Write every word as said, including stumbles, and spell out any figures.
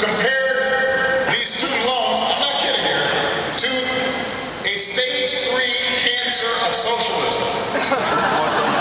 compared these student loans, I'm not kidding here, to a stage three cancer of socialism.